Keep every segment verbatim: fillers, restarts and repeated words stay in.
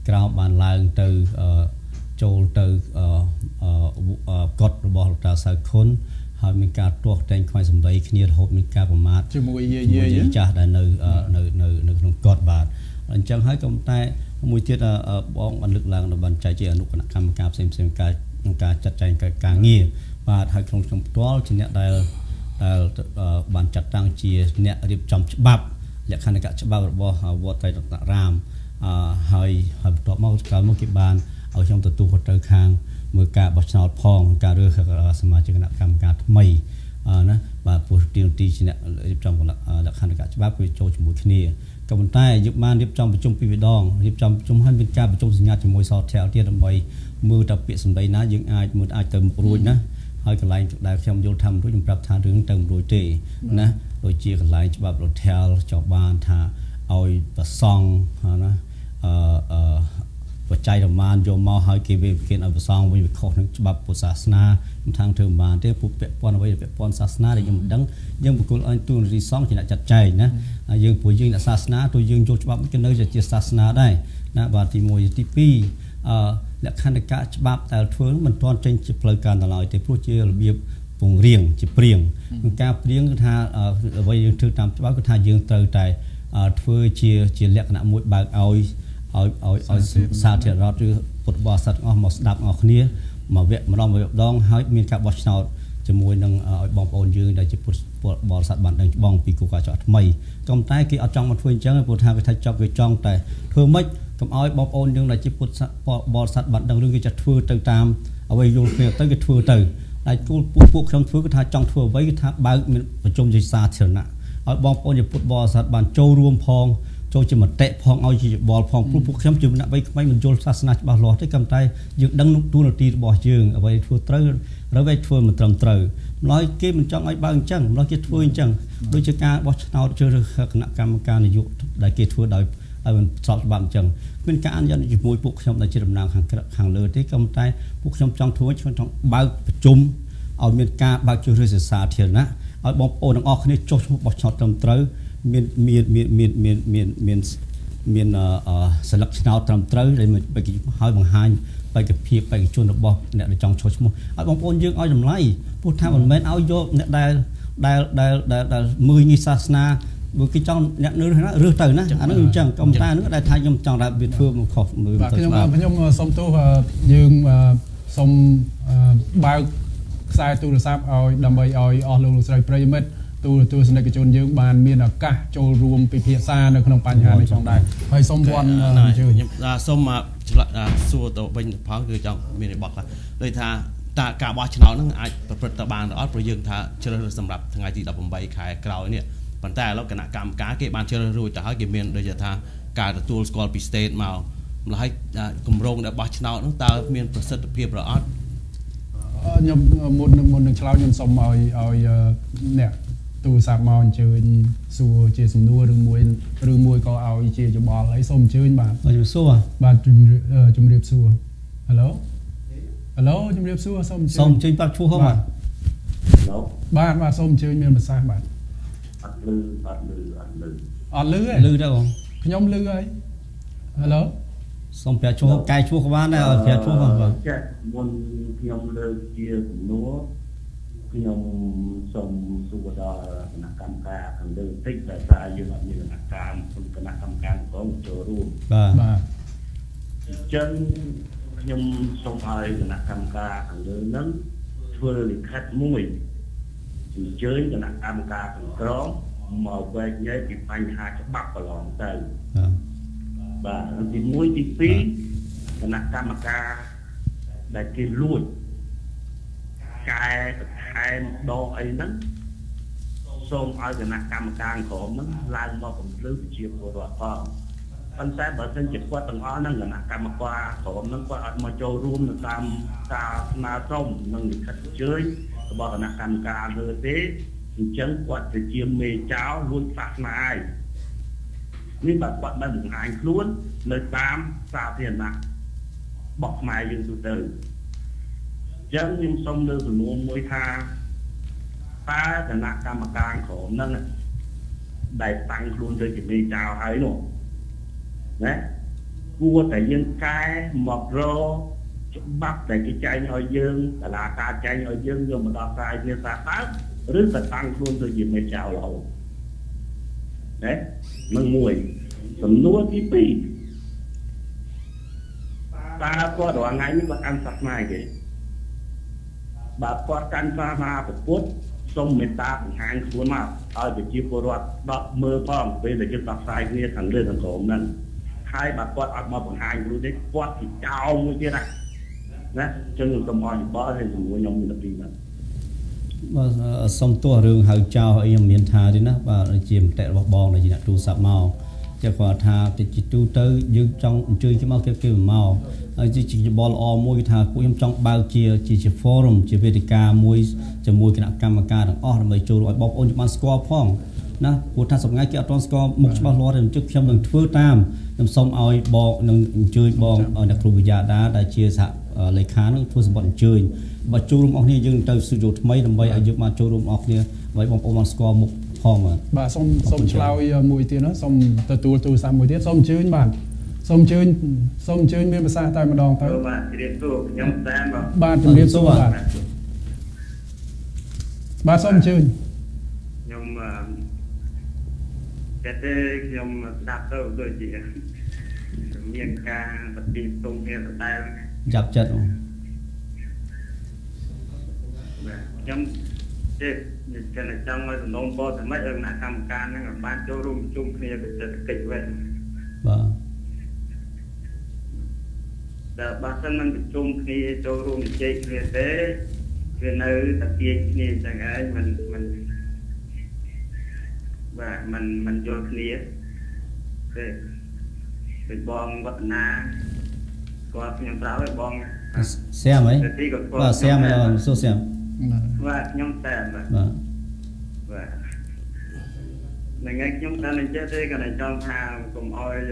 ក្រោមបានឡើងទៅចូលទៅកត់របស់លោកតាសៅខុនហើយមានការទាស់តែងខ្វាយសម្ដីគ្នារហូតមានការប្រមាថជាមួយយាយចាស់ដែលនៅនៅនៅនៅក្នុងកត់បាទអញ្ចឹងហើយក៏តែមួយទៀតបងបានលើកឡើងដល់បានចែកជាអនុគណៈកម្មការផ្សេងផ្សេងការការចាត់ចែងការងារបាទហើយក្នុងខ្ញុំផ្ទាល់ជាអ្នកដែលដែលបានចាត់តាំងជាអ្នករៀបចំច្បាប់លក្ខណៈច្បាប់របស់វត្តត្រៃរតនរាមហើយហើយបន្ទាប់មកក្រោយមកគេបានឲ្យខ្ញុំទទួលទៅខាងមើលការបោះឆ្នោតផងការរើសសមាជិកគណៈកម្មការថ្មីណាបាទពោះទីទីជាអ្នករៀបចំលក្ខណៈច្បាប់គឺចូលជាមួយគ្នាក៏ប៉ុន្តែយើងបានរៀបចំប្រជុំពីរដងរៀបចំប្រជុំហើយមានការប្រជុំសញ្ញាជាមួយសថែលទៀតដើម្បីមើលតើពាក្យសម្ដីណាយើងអាចមើលអាចទៅមុខរួចណាហើយកន្លែងដែលខ្ញុំយល់ថាមិនរួចខ្ញុំប្រាប់ថារឿងទៅមិនរួចទេណាដូចជាកន្លែងច្បាប់រថែលចង់បានថាឲ្យប្រសង់ណាអឺអឺបច្ច័យរមានយកមកឲ្យគេវាគិតឲ្យប្រសងវិញវាខុសនឹងច្បាប់ពុទ្ធសាសនាខ្ញុំថាធ្វើមិនបានទេពួកពាក់ព័ន្ធអ្វីពាក់ព័ន្ធសាសនាដែលខ្ញុំមិនដឹងយើងបុគ្គលឲ្យទូនរីសងជាអ្នកចាត់ចែងណាយើងពួកយើងអ្នកសាសនាទូយើងចូលច្បាប់ក៏នៅជាសាសនាដែរណាបាទទីមួយទីពីរអឺលក្ខណៈច្បាប់ដែលធ្វើមិនទាន់ចេញជាផ្លូវការដល់ហើយទេព្រោះជារបៀបពង្រៀងជាព្រៀងការព្រៀងគឺថាអ្វីយើងធ្វើតាមច្បាប់គឺថាយើងត្រូវតែធ្វើជាជាលក្ខណៈមួយបើកឲ្យឲ្យឲ្យឲ្យសាធារណរដ្ឋឬពុទ្ធបរិស័ទអស់មកស្ដាប់អស់គ្នាមកវគ្គម្ដងម្ដងហើយមានការបោះឆ្នោតជាមួយនឹងឲ្យបងប្អូនយើងដែលជាពុទ្ធបរិស័ទបានដឹងច្បាស់ពីគោលការណ៍ចោះថ្មីក៏តែគេអត់ចង់មកធ្វើអញ្ចឹងព្រោះថាគេថាចប់គេចង់តែធ្វើម៉េចកុំឲ្យបងប្អូនយើងដែលជាពុទ្ធបរិស័ទបានដឹងរឿងគេចាត់ធ្វើទៅតាមអ្វីយល់គ្នាទៅគេធ្វើទៅតែគោលពួកពួកខ្ញុំធ្វើគឺថាចង់ធ្វើអ្វីគឺថាបើកមានប្រជុំជាសាធារណៈឲ្យបងប្អូនជាពុទ្ធបរិស័ទបានចូលរួមផងចូលជាមតិផងឲ្យជាបលផងព្រោះពួកខ្ញុំជាអ្នកបីក្មេងមិនយល់សាសនាច្បាស់លាស់ទេក៏តែយើងដឹងទូនាទីរបស់យើងអ្វីធ្វើត្រូវឬអ្វីធ្វើមិនត្រឹមត្រូវម្ល៉េះគេមិនចង់ឲ្យបើអញ្ចឹងម្ល៉េះគេធ្វើអញ្ចឹងដូចជាការបោះឆ្នោតជ្រើសរើសគណៈកម្មការនយោបាយដែលគេធ្វើដោយឲ្យមិនស្របច្បាប់អញ្ចឹងមានការអនុញ្ញាតជាមួយពួកខ្ញុំដែលជាតំណាងខាងខាងលើទេក៏តែពួកខ្ញុំចង់ធ្វើខ្ញុំចង់បើកប្រជុំឲ្យមានការបើកជ្រើសរើសសាធារណៈឲ្យបងប្អូនទាំងអស់គ្នាចុះឈ្មោះបោះឆ្នោតត្រឹមត្រូវមានមានមានមានមានមានមានមានអឺសិលឹកឆ្នោតត្រឹមត្រូវដែលឲ្យបង្ហាញបេក្ខភាពបេក្ខជនរបស់អ្នកដែលចង់ចុះឈ្មោះឲ្យបងប្អូនយើងឲ្យតម្លៃព្រោះថាមិនមែនឲ្យយកអ្នកដែលដែលដែលដែលមើលងាយសាសនាបើគេចង់អ្នកនឿណារើសទៅណាអានោះអញ្ចឹងកុំតានោះដែលថាខ្ញុំចង់ថាវាធ្វើមកខុសមើលទៅខ្ញុំខ្ញុំសុំទោសយើងសុំបើកខ្សែទូរស័ព្ទឲ្យដើម្បីឲ្យអស់លោកលោកស្រីប្រិយមិត្តទូរទស្សនិកជនយើងបានមានឱកាសចូលរួមពិភាក្សានៅក្នុងបញ្ហានេះផងដែរហើយសូមវត្តអញ្ជើញខ្ញុំសូមសួរទៅវិញផងគឺចង់មានបទខ្លះដូចថាតើការបោះឆ្នោតហ្នឹងអាចប្រព្រឹត្តទៅបានឬអត់ព្រោះយើងថាជ្រើសរើសសម្រាប់ថ្ងៃទីដប់ប្រាំខែក្រោយនេះប៉ុន្តែឥឡូវគណៈកម្មការគេបានជ្រើសរើសរួចទៅហើយគេមានដូចថាការទទួលស្គាល់ពី state មកម្ល៉េះហើយគម្រោងដែលបោះឆ្នោតហ្នឹងតើមានប្រសិទ្ធភាពឬអត់ខ្ញុំមុននឹងមុននឹងឆ្លើយខ្ញុំសូមឲ្យឲ្យអ្នកទូរស័ព្ទមកអញ្ជើញសួរជាសំណួរឬមួយឬមួយក៏ឲ្យជាយោបល់ហើយសូមអញ្ជើញបាទជំរាបសួរបាទជំរាបសួរ Hello Hello ជំរាបសួរសូមអញ្ជើញសូមអញ្ជើញប្រាប់ឈ្មោះហ៎បាទ Hello បាទបាទសូមអញ្ជើញមានប្រសាសន៍បាទអត់លឺអត់លឺអត់លឺអត់លឺទេលឺទេបងខ្ញុំលឺហើយ Hello សូមប្រាប់ឈ្មោះកែឈ្មោះក៏បានដែរប្រាប់ឈ្មោះបងបាទចាក់មុនខ្ញុំលើកជាសំណួរខ្ញុំសូមសួរដល់គណៈកម្មការខាងលើតិចតែថាយើងអត់មានគណៈកម្មគណៈកម្មការក្រុមចូលរួមបាទបាទអញ្ចឹងខ្ញុំសូមឲ្យគណៈកម្មការខាងលើហ្នឹងធ្វើលិខិតមួយអញ្ជើញគណៈកម្មការខាងក្រមមកវែកញែកពីបញ្ហាច្បាប់កន្លងទៅបាទទីមួយទីពីរគណៈកម្មការដែលគេលួចកែបន្ថែមដកអីហ្នឹងសូមឲ្យគណៈកម្មការក្រុមហ្នឹងឡើងមកពន្យល់ជាពលរដ្ឋផងប៉ុន្តែបើសិនជាគាត់ទាំងអស់ហ្នឹងគណៈកម្មការក្រុមហ្នឹងគាត់អត់មកចូលរួមនៅតាមការស្នើសុំនិងលិខិតអញ្ជើញរបស់គណៈកម្មការលើទេអញ្ចឹងគាត់ទៅជាមេចៅលួចសាសនាឯងនេះបាទគាត់បានបង្ហាញខ្លួននៅតាមសាធារណៈបកខ្មែរយើងទូទៅចឹងខ្ញុំសូមលើកសំណួរមួយថាតើគណៈកម្មការក្រុមហ្នឹងដែលតាំងខ្លួនទៅជាមេចៅហើយនោះណាគួរតែយើងកែមករច្បាប់តែគេចែងឲ្យយើងតឡាការចែងឲ្យយើងយកមកដល់ស្រាយវាសាតើឬក៏តាំងខ្លួនទៅជាមេចៅរហូតណានឹងមួយសំណួរទីពីរតើគាត់រាល់ថ្ងៃនេះគាត់កាន់សាសនាគេបើគាត់កាន់សាសនាពុទ្ធសូមមេត្តាបង្ហាញខ្លួនមកឲ្យប្រជាពលរដ្ឋដកមើលផងពេលដែលយើងដោះស្រាយគ្នាខាងលើសង្គមហ្នឹងហើយបើគាត់អត់មកបង្ហាញខ្លួនទេគាត់ជាចោលមួយទៀតណាណាចឹងខ្ញុំសូមអរយោបល់ហើយជាមួយខ្ញុំមានទីហ្នឹងបាទសុំទោះរឿងហៅចោលអីខ្ញុំមានថាទេណាបាទជាមតិរបស់បងដែលជាអ្នកទូរស័ព្ទមកតែគាត់ថាទៅជាទូទៅយើងចង់អញ្ជើញគេមកគេគេមកហើយជាយោបល់ល្អមួយគឺថាពួកខ្ញុំចង់បើកជាជាជា forum ជាវេទិកាមួយជាមួយគណៈកម្មការទាំងអស់ដើម្បីចូលឲ្យបងប្អូនបានស្គាល់ផងណាព្រោះថាសម្ងាត់គេអត់ទាន់ស្គាល់មុខច្បាស់លាស់ទេអញ្ចឹងខ្ញុំនឹងធ្វើតាមខ្ញុំសូមឲ្យបងនឹងអញ្ជើញបងអ្នកគ្រូវិទ្យាដាដែលជាសហលេខានឹងធ្វើសម្បត្តិអញ្ជើញបើចូលរួមអស់គ្នាយើងទៅស្ទូឌីយោថ្មីដើម្បីឲ្យយើងបានចូលរួមអស់គ្នាដើម្បីបងប្អូនបានស្គាល់មុខផងបាទសូមសូមឆ្លើយមួយទៀតណាសូមទទួលទូរស័ព្ទមួយទៀតសូមអញ្ជើញបាទសូមអញ្ជើញសូមអញ្ជើញមានភាសាតែម្ដងទៅបាទជម្រាបសួរខ្ញុំតាមបាទជម្រាបសួរបាទបាទសូមអញ្ជើញខ្ញុំចិត្តទេខ្ញុំស្ដាប់ទៅដូចជាមានការប្រតិទិនគ្នាដដែលចាប់ចិត្តខ្ញុំទេគេនឹងចង់ឲ្យសំណូមពរតែម៉េចឲ្យគណៈកម្មការហ្នឹងបានចូលរួមប្រជុំគ្នាវិសេសកិច្ចវិញបាទតែបើសិនមិនប្រជុំគ្នាចូលរួមជជែកគ្នាទេវានៅតែទាញគ្នាអញ្ចឹងឯងមិនមិនបាទមិនមិនយល់គ្នាទេពេលបងវឌ្ឍនាគាត់ខ្ញុំប្រាប់ឲ្យបងសៀមហីបាទសៀមសួរសៀមបាទខ្ញុំតែបាទបាទបាទថ្ងៃខ្ញុំតែនឹងចេះទេគាត់តែចង់ថាកុំអោយ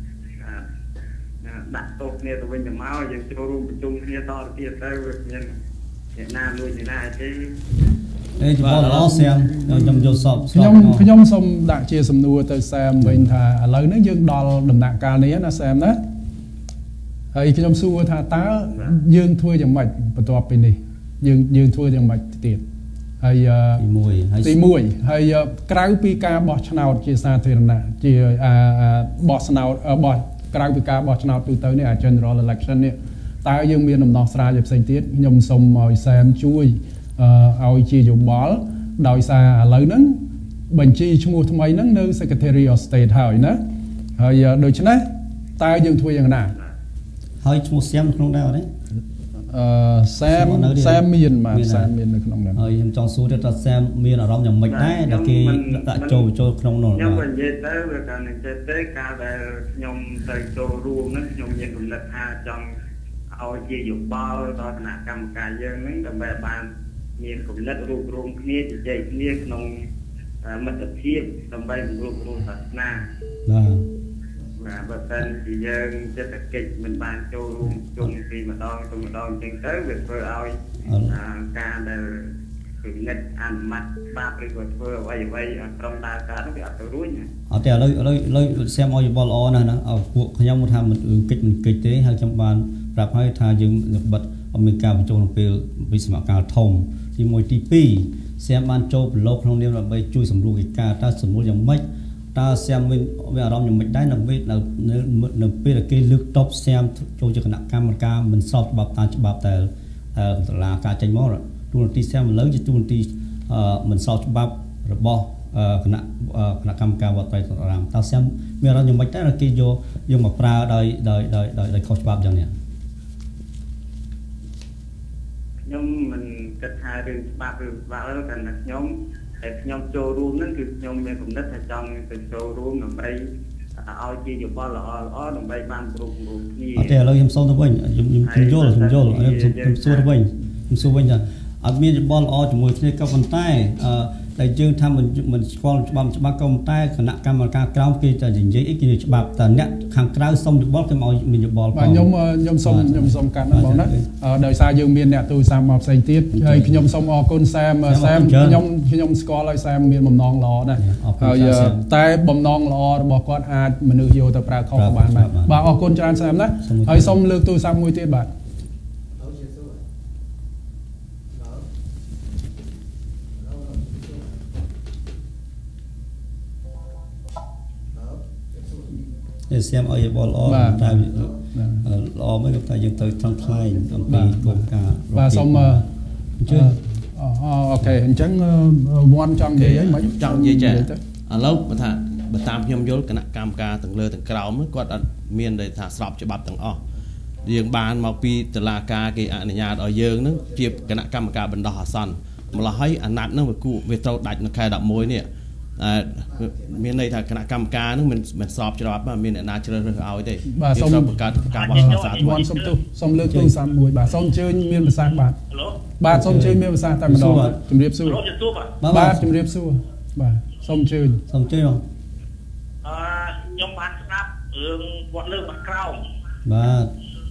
ដាក់ទោសគ្នាទៅវិញទៅមកយើងចូលរួមប្រជុំគ្នាតទៅទៀតទៅវាមានអ្នកណាលួចអ្នកណាទេអេបងឡោសៀមខ្ញុំយកសពខ្ញុំខ្ញុំសូមដាក់ជាសំណួរទៅសែមវិញថាឥឡូវនេះយើងដល់ដំណាក់កាលនេះណាសែមណាហើយខ្ញុំសួរថាតើយើងធ្វើយ៉ាងម៉េចបន្ទាប់ពីនេះយើងយើងធ្វើយ៉ាងម៉េចទៀតហើយទីមួយហើយទីមួយហើយក្រៅពីការបោះឆ្នោតជាសាធារណៈជាបោះឆ្នោតបោះក្រៅពីការបោះឆ្នោតទូទៅនេះ General Election នេះតើយើងមានដំណោះស្រាយផ្សេងទៀតខ្ញុំសូមឲ្យសែមជួយឲ្យជាយោបល់ដោយសារឥឡូវហ្នឹងបញ្ជីឈ្មោះថ្មីហ្នឹងនៅ Secretary of State ហើយណាហើយដូច្នេះតើយើងធ្វើយ៉ាងណាហើយឈ្មោះសែមក្នុងដែរអត់ទេអឺសែមសែមមានបាទសែមមាននៅក្នុងហ្នឹងហើយខ្ញុំចង់សួរទៅថាសែមមានអារម្មណ៍យ៉ាងម៉េចដែរដែលគេដាក់ចូលចូលក្នុងនោះខ្ញុំនិយាយទៅវាកាន់តែចេះទេការដែលខ្ញុំទៅចូលរួមហ្នឹងខ្ញុំមានគំនិតថាចង់ឲ្យជាយោបល់ដល់គណៈកម្មការយើងហ្នឹងដើម្បីបានមានគំនិតរួបរวมគ្នាជជែកគ្នាក្នុងមិត្តភាពដើម្បីរួបរวมសាសនាបាទបាទបើសិនជាយើងសេដ្ឋកិច្ចមិនបានចូលរួមជុំពីម្ដងទៅម្ដងអញ្ចឹងទៅវាធ្វើឲ្យការដែលពិនិត្យអនុម័តបាបឬក៏ធ្វើអ្វីអ្វីអត់ត្រឹមដើរការនោះវាអត់ទៅរួចអត់ទេឥឡូវឥឡូវឥឡូវសែមឲ្យយោបល់ល្អណាស់ណាពួកខ្ញុំថាមិនកិច្ចមិនកិច្ចទេហើយខ្ញុំបានប្រាប់ឲ្យថាយើងនឹងបិទអមេរិកបញ្ចូលក្នុងពេលវិស្វកម្មធំទីមួយទីពីរសែមបានចូលប្រឡូកក្នុងនាមដើម្បីជួយសម្រួលកិច្ចការតើសម្រួលយ៉ាងម៉េចតើសែមមានមានអារម្មណ៍យ៉ាងម៉េចដែរនៅពេលនៅពេលដែលគេលើកតបសែមចូលជាគណៈកម្មការមិនស្របច្បាប់តាមច្បាប់តែតុលាការចេញមកទូនទីសែមឥឡូវជាទូនទីមិនស្របច្បាប់របស់គណៈគណៈកម្មការវត្តត្រៃអារាមតើសែមមានអារម្មណ៍យ៉ាងម៉េចដែរគេយកយកមកប្រើដោយដោយដោយដោយខុសច្បាប់យ៉ាងនេះខ្ញុំមិនគិតថារឿងច្បាប់ឬច្បាប់ទេតែខ្ញុំតែខ្ញុំចូលរួមហ្នឹងគឺខ្ញុំមានគំនិតថាចង់ទៅចូលរួមដើម្បីឲ្យជាយោបល់ល្អល្អដើម្បីបានប្រុងរួមគ្នាអត់ទេឥឡូវខ្ញុំសូមទៅវិញខ្ញុំខ្ញុំយល់ខ្ញុំយល់ខ្ញុំខ្ញុំសួរទៅវិញខ្ញុំសួរវិញថាអត់មានយោបល់ល្អជាមួយគ្នាក៏ប៉ុន្តែតែយើងថាមិនមិនស្គាល់ច្បាប់ច្បាប់ក៏ប៉ុន្តែគណៈកម្មការក្រមគេតែនិយាយអីគេច្បាប់តែអ្នកខាងក្រៅសុំយោបល់គេមកមានយោបល់បាទខ្ញុំខ្ញុំសុំខ្ញុំសុំកាត់ណាបងណាដោយសារយើងមានអ្នកទូរស័ព្ទមកផ្សេងទៀតហើយខ្ញុំសូមអរគុណសែមសែមខ្ញុំខ្ញុំស្គាល់ហើយសែមមានបំណងល្អដែរហើយតែបំណងល្អរបស់គាត់អាចមនុស្សយកទៅប្រើខុសក៏បានដែរបាទអរគុណច្រើនសែមណាហើយសូមលើកទូរស័ព្ទមួយទៀតបាទនេះសៀមឲ្យយោបល់ល្អតែល្អមិនក៏តែយើងទៅថ្លឹងថ្លែងអំពីគោលការណ៍បាទសូមអញ្ជើញអូខេអញ្ចឹងវ៉ាន់ចង់និយាយអីមិនចង់និយាយចាឥឡូវបើថាបើតាមខ្ញុំយល់គណៈកម្មការទាំងលើទាំងក្រោមគាត់អត់មានដែលថាស្របច្បាប់ទាំងអស់យើងបានមកពីតុលាការគេអនុញ្ញាតឲ្យយើងនឹងជាគណៈកម្មការបណ្ដោះអាសន្នម្ល៉េះហើយអាណត្តិនឹងវាគូវាត្រូវដាច់នៅខែដប់មួយនេះមានន័យថាគណៈកម្មការនឹងមិនមិនស្របច្បាប់មានអ្នកណាជ្រើសរើសឲ្យទេបាទសូមបង្កើតការបោះឆ្នោតសាធារណៈសូមទោសសូមលើកទូរស័ព្ទមួយបាទសូមអញ្ជើញមានភាសាបាទបាទសូមអញ្ជើញមានភាសាតែម្ដងជម្រាបសួរបាទជម្រាបសួរបាទសូមអញ្ជើញសូមអញ្ជើញអឺខ្ញុំបានស្ដាប់រឿងវត្តលើកវត្តក្រោមបាទ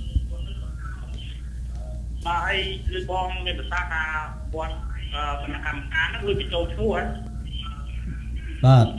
បាទហើយគឺបងមានភាសាថាវត្តគណៈកម្មការនឹងលុយបញ្ចូលឈ្មោះហ៎បាទ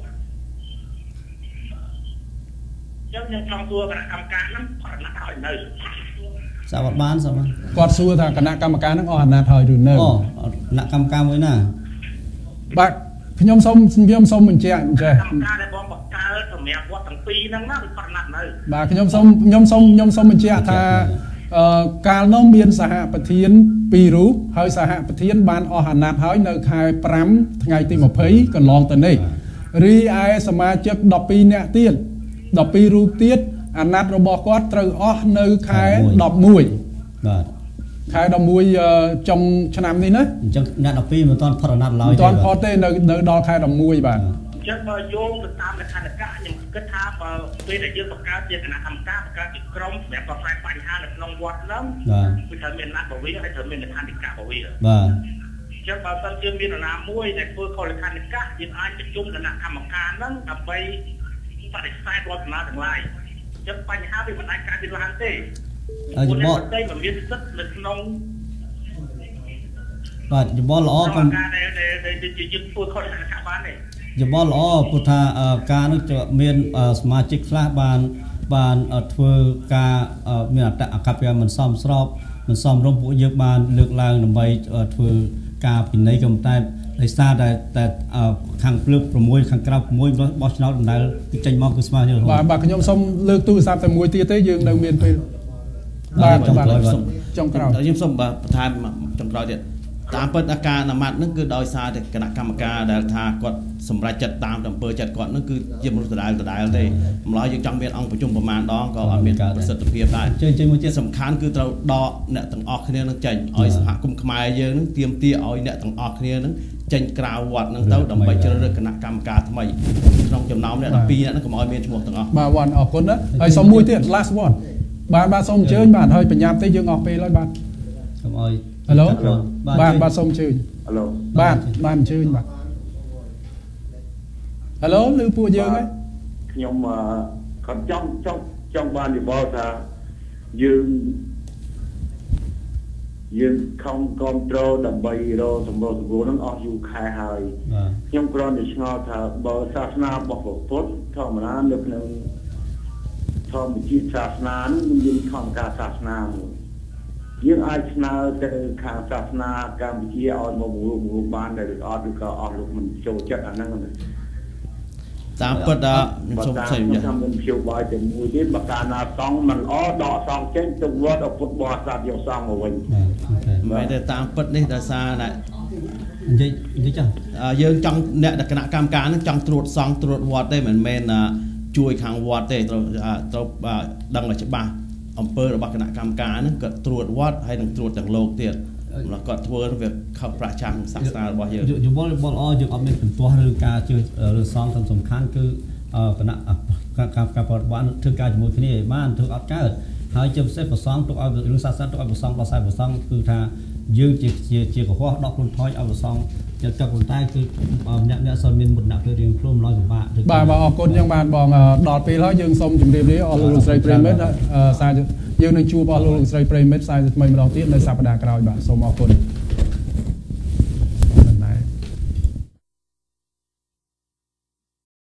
ខ្ញុំខ្ញុំចង់សួរគណៈកម្មការហ្នឹងអត់ណាត់ហើយនៅសាប់បានសាប់គាត់សួរថាគណៈកម្មការហ្នឹងអស់អាណត្តិហើយឬនៅអូគណៈកម្មការមួយណាបាទខ្ញុំសូមខ្ញុំសូមបញ្ជាក់អញ្ចឹងកម្មការដែលបងបង្កើតសម្រាប់វត្តទាំងពីរហ្នឹងណាវាអត់ណាត់នៅបាទខ្ញុំសូមខ្ញុំសូមខ្ញុំសូមបញ្ជាក់ថាអឺកាលនោះមានសហប្រធានពីររូបហើយសហប្រធានបានអស់អាណត្តិហើយនៅខែប្រាំថ្ងៃទីម្ភៃកន្លងទៅនេះរីឯសមាជិកដប់ពីរនាក់ទៀតដប់ពីររូបទៀតអាណត្តិរបស់គាត់ត្រូវអស់នៅខែដប់មួយបាទខែដប់មួយចុងឆ្នាំនេះណាអញ្ចឹងអ្នកដប់ពីរមិនទាន់ផុតអាណត្តិឡើយទេមិនទាន់ផុតទេនៅនៅដល់ខែដប់មួយបាទអញ្ចឹងបើយោងទៅតាមលក្ខណៈខ្ញុំគិតថាបើពេលដែលយើងបង្កើតជាគណៈកម្មការបង្កើតជាក្រុមសម្រាប់ដោះស្រាយបញ្ហានៅក្នុងវត្តហ្នឹងគឺត្រូវមានអាណត្តិបវិហើយត្រូវមានលក្ខណៈបវិបាទអញ្ចឹងបើសិនជាមានអាណាមួយដែលធ្វើខុសលក្ខណៈយើងអាចប្រជុំគណៈកម្មការហ្នឹងដើម្បីបដិសេធរដ្ឋាភិបាលទាំងឡាយអញ្ចឹងបញ្ហាវាមិនអាចកើតមានឡើងទេហើយយោបល់តែមិនមានសិទ្ធិនៅក្នុងបាទយោបល់ល្អកុំការដែលដែលយើងធ្វើខុសលក្ខណៈបានទេយោបល់ល្អព្រោះថាការនោះមានសមាជិកខ្លះបានបានធ្វើការមានអត្តអកប្បកិរិយាមិនសមស្របមិនសមរម្យពួកយើងបានលើកឡើងដើម្បីធ្វើការពិន័យក៏តែដោយសារតែតែខាងភ្លើក6ខាងក្រៅ6បោះឆ្នោតដែលចេញមកគឺស្មើគ្នាបាទបាទខ្ញុំសូមលើកទូរស័ព្ទតែមួយទៀតទេយើងនៅមានពេលបាទចុងក្រោយចុងក្រោយខ្ញុំសូមបន្ថែមចុងក្រោយទៀតតាមពិតអាការអាណត្តិហ្នឹងគឺដោយសារតែគណៈកម្មការដែលថាគាត់សម្រេចចិត្តតាមអំពើចិត្តគាត់ហ្នឹងគឺជាមនុស្សដដែលដដែលទេម្ល៉េះយើងចង់មានអង្គប្រជុំប្រមាណដងក៏អត់មានប្រសិទ្ធភាពដែរចេញចេញមួយទៀតសំខាន់គឺត្រូវដកអ្នកទាំងអស់គ្នានឹងចេញឲ្យសហគមន៍ខ្មែរយើងហ្នឹងទាមទារឲ្យអ្នកទាំងអស់គ្នាហ្នឹងចេញក្រៅវត្តហ្នឹងទៅដើម្បីជ្រើសរើសគណៈកម្មការថ្មីក្នុងចំណោមអ្នកដប់ពីរនាក់ហ្នឹងកុំឲ្យមានឈ្មោះទាំងអស់បាទវ៉ាន់អរគុណណាហើយសុំមួយទៀត last one បាទបាទសូមអញ្ជើញបាទហើយបញ្ញាប់ទេយើងអស់ពេលហើយបាទសូមឲ្យហេឡូបាទបាទសូមអញ្ជើញហេឡូបាទបាទអញ្ជើញបាទហេឡូឮពួកយើងហ៎ខ្ញុំគាត់ចង់ចង់ចង់បាននិយាយថាយើងយើងខំគ្រប់គ្រងដើម្បីរកសម្រុះសម្រួលនឹងអស់យូរខែហើយខ្ញុំគ្រាន់តែឆ្ងល់ថាបើសាសនារបស់ពុទ្ធធម្មតានៅក្នុងធម្មជាតិសាសនានឹងមានធម្មការសាសនាមួយយើងអាចស្នើទៅខាងសាសនាកម្ពុជាឲ្យមករួបរួមបានតែអត់ឬក៏អស់លោកមិនចូលចិត្តអាហ្នឹងតាមពិតដល់ខ្ញុំសូមខ្ញុំមិនជឿបាយតែមួយទៀតបើកាលណាសង់មិនអដកសង់ចេញទៅវត្តឲ្យពុទ្ធបរិស័ទយកសង់មកវិញមិនតែតាមពិតនេះដោយសារតែនិយាយនិយាយចឹងយើងចង់អ្នកគណៈកម្មការហ្នឹងចង់ត្រួតសង់ត្រួតវត្តទេមិនមែនជួយខាងវត្តទេត្រូវត្រូវដឹងឲ្យច្បាស់អំពើរបស់គណៈកម្មការហ្នឹងក៏ត្រួតវត្តហើយនឹងត្រួតទាំងលោកទៀតម្ល៉េះគាត់ធ្វើវាខុសប្រចាំសាសនារបស់យើងយោបល់យោបល់អយើងអត់មានបន្ទាស់ឬការជឿឬសងសំខាន់គឺគណៈការការប្រតិបត្តិធ្វើការជាមួយគ្នាឲ្យបានធ្វើអត់កើតហើយជាពិសេសប្រសងទុកឲ្យរឿងសាសនាទុកឲ្យប្រសងបោះសាយប្រសងគឺថាយើងជាជាជាកុហកដកខ្លួនថយអវសងយកកាប់ប៉ុន្តែគឺអ្នកអ្នកសិនមានមុនដាក់ទៅរៀងខ្លួនឡើយពិបាកបាទបាទអរគុណយ៉ាងបានបងដល់ពេលហើយយើងសូមជម្រាបលាអស់លោកស្រីប្រិមិត្តសារយើងនឹងជួបអស់លោកស្រីប្រិមិត្តសារថ្មីម្ដងទៀតនៅសប្តាហ៍ក្រោយបាទសូមអរគុណ